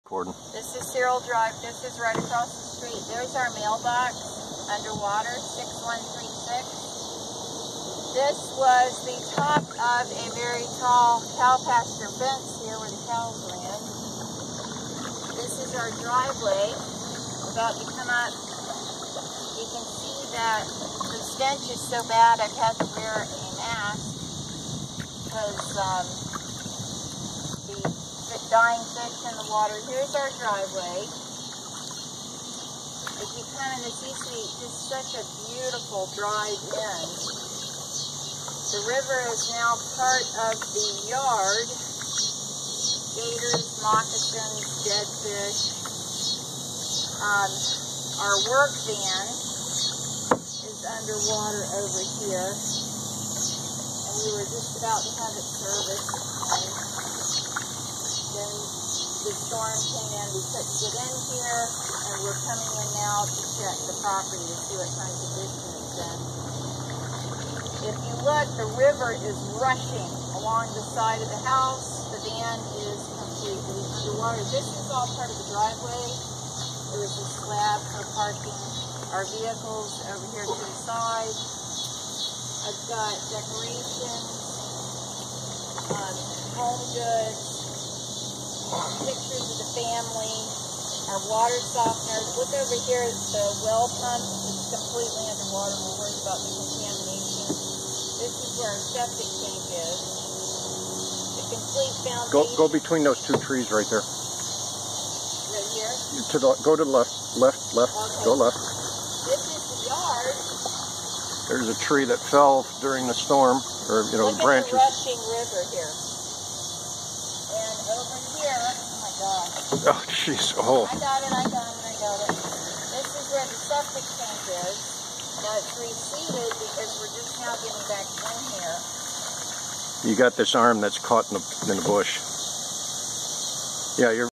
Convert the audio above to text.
Gordon. This is Cyril Drive. This is right across the street. There's our mailbox underwater, 6136. This was the top of a very tall cow pasture fence here where the cows ran. This is our driveway. About to come up. You can see that the stench is so bad I've had to wear a mask because the dying fish in the water. Here's our driveway. As you come in, this used to be just such a beautiful drive-in. The river is now part of the yard. Gators, moccasins, dead fish. Our work van is underwater over here. And we were just about to have it serviced. Then the storm came in, we couldn't get in here, and we're coming in now to check the property to see what kind of condition it's in. If you look, the river is rushing along the side of the house. The van is completely underwater. This is all part of the driveway. There was a slab for parking our vehicles over here to the side. I've got decorations, home goods, pictures of the family, our water softeners. Look over here at the well pump. It's completely underwater. We're worried about the contamination. This is where our septic tank is. The complete foundation. Go between those two trees right there. Right here? Go to the left. Okay. Go left. This is the yard. There's a tree that fell during the storm, or Look branches. Look at the rushing river here. And over here, oh my God. Oh, jeez. Oh. I got it. This is where the septic tank is. Now it's receded because we're just now getting back in here. You got this arm that's caught in the bush. Yeah, you're